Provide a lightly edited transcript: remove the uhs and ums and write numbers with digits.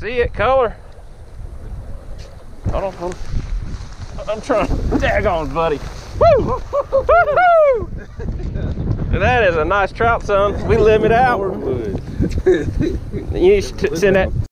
see it, color. Hold on. I'm trying to daggone, buddy. Woo! Woo-hoo! That is a nice trout, son. We live it out. You should send that.